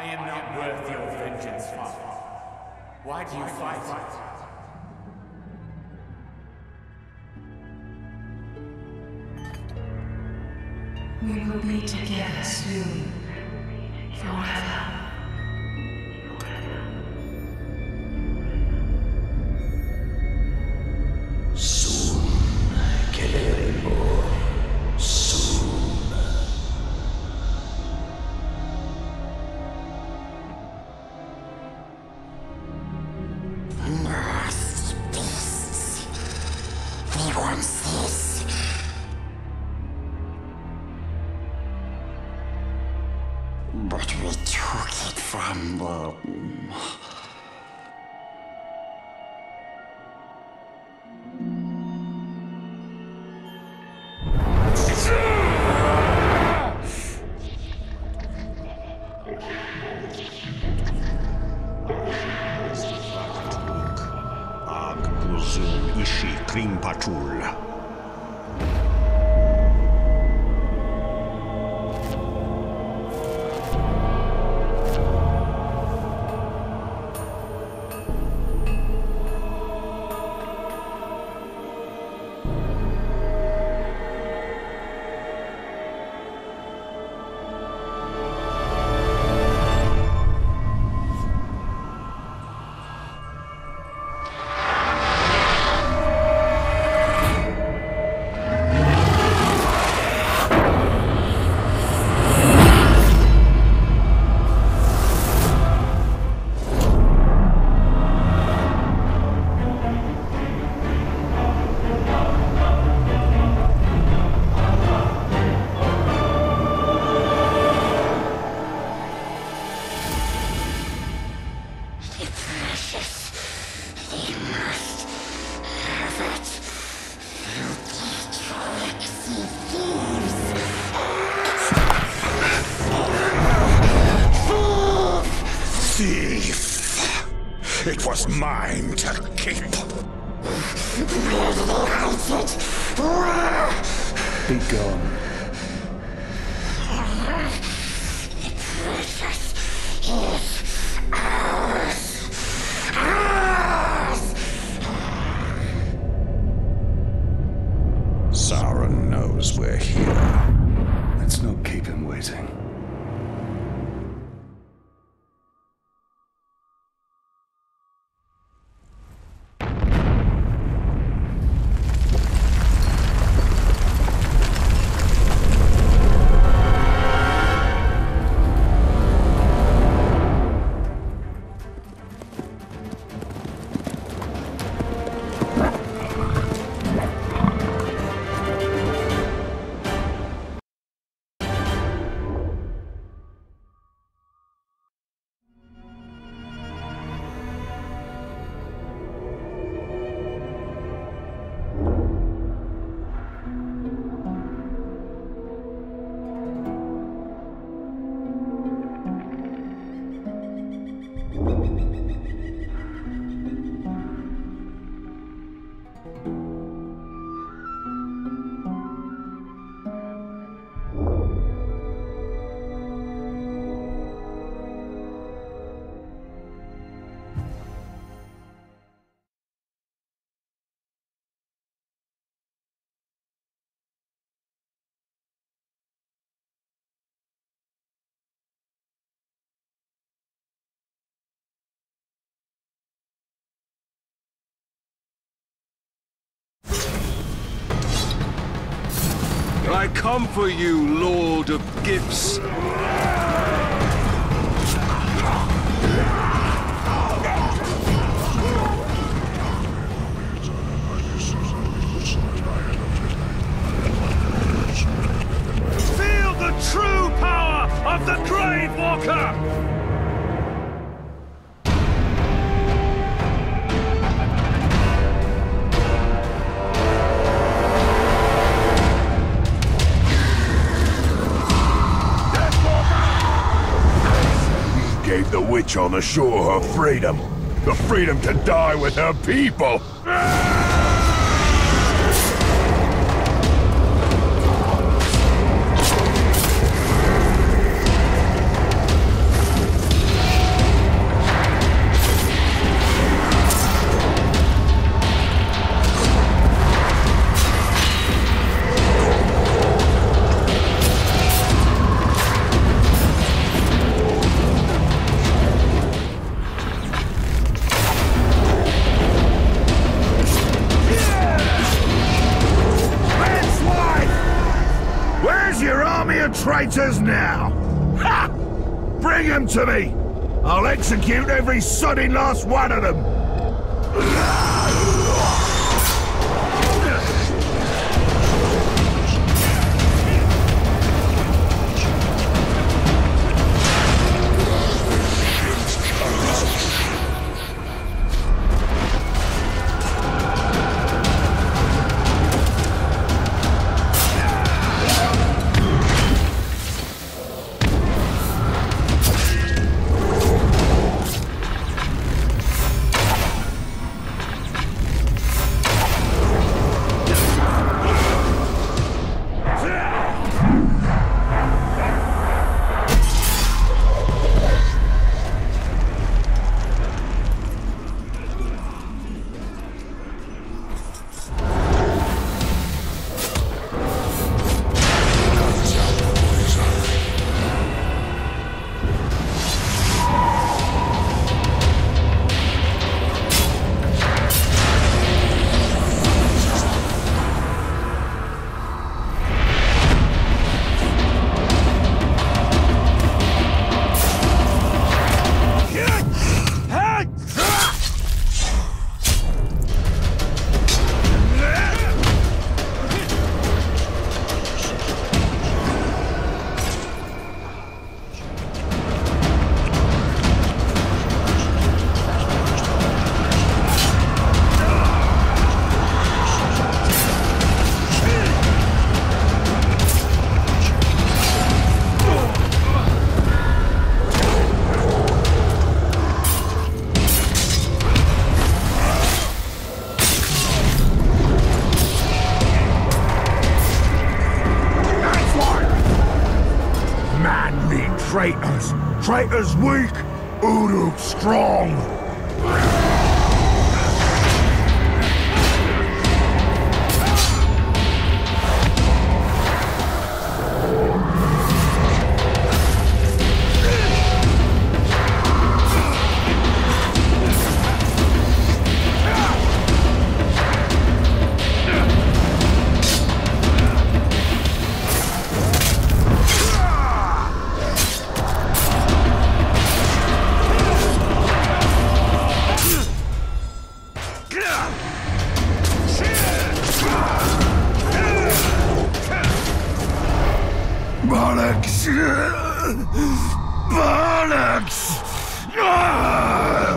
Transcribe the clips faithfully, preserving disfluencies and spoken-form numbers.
I am not worth your vengeance, Father. Why do you fight it? We will be together soon, forever. Soon, Celerimo. Soon. Nasty beasts. They want this. But we took it from them. Ag Buzun Ishi Krimpatul. Thief! It was mine to keep. Where did they hide it? Where? Be gone. The precious is ours. Ours! Sauron knows we're here. Let's not keep him waiting. I come for you, Lord of Gifts. Feel the true power of the Gravewalker! Gave the witch on the shore her freedom. The freedom to die with her people. army of traitors now! Ha! Bring them to me! I'll execute every sodding last one of them! Traitors! Traitors weak! Uruk strong! Bollocks! Bollocks! Ah!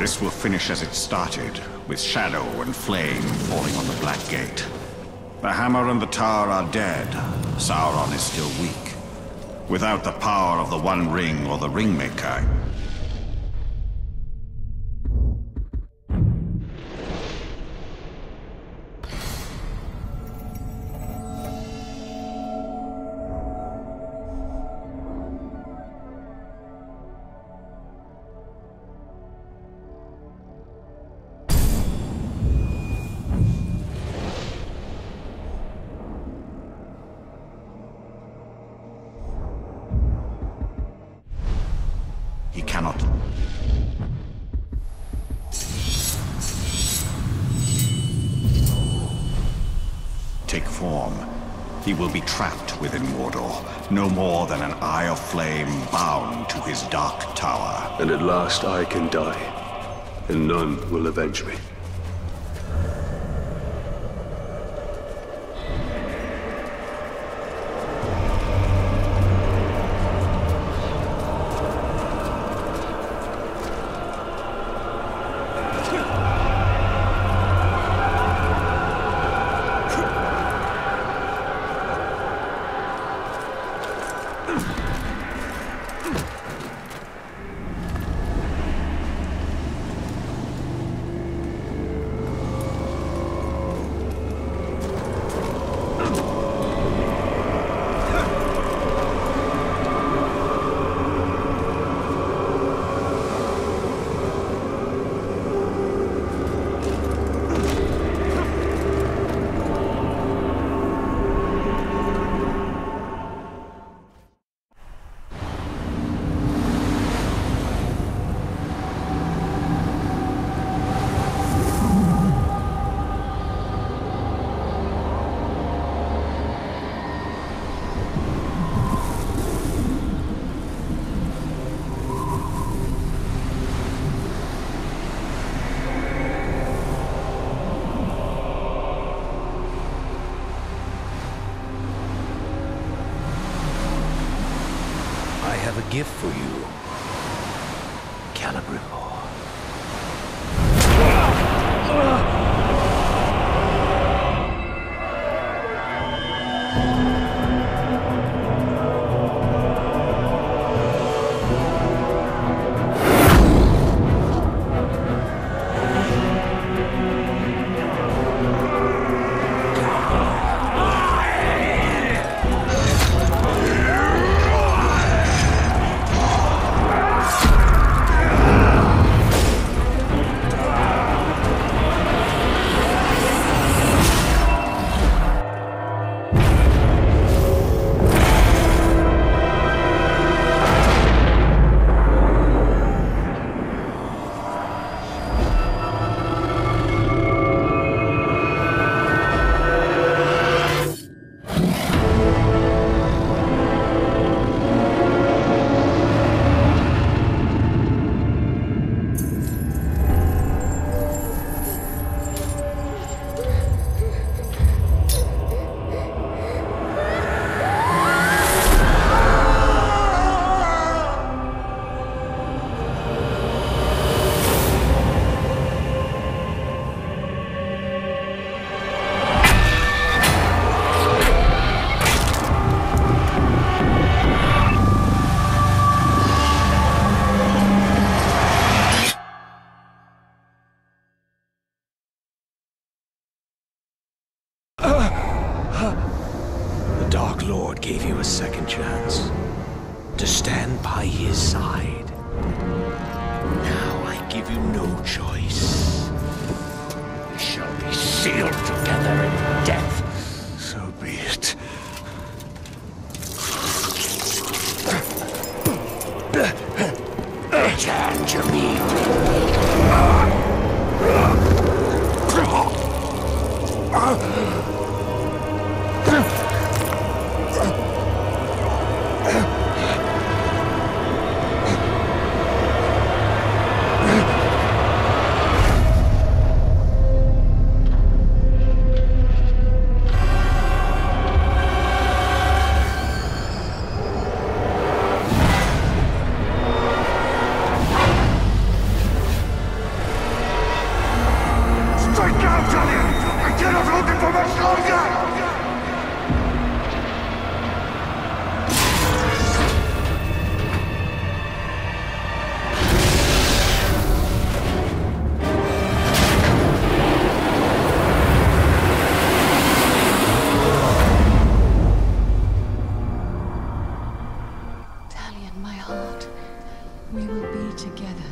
This will finish as it started, with shadow and flame falling on the Black Gate. The hammer and the tower are dead. Sauron is still weak. Without the power of the One Ring or the Ringmaker, he cannot. Take form. He will be trapped within Mordor, no more than an eye of flame bound to his dark tower. And at last I can die, and none will avenge me. I have a gift for you, Celebrimbor. The Dark Lord gave you a second chance to stand by his side. Now I give you no choice. We shall be sealed together in death. So be it. Return to me.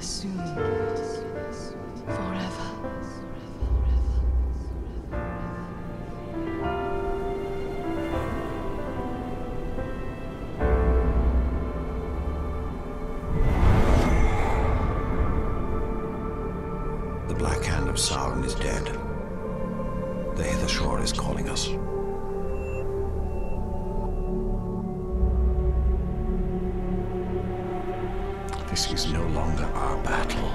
soon. Forever. The Black Hand of Sauron is dead. The Hither Shore is calling us. This is no longer our battle.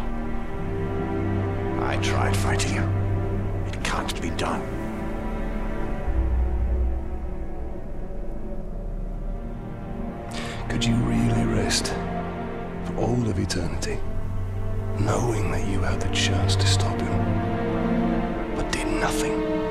I tried fighting you. It can't be done. Could you really rest for all of eternity, knowing that you had the chance to stop him, but did nothing?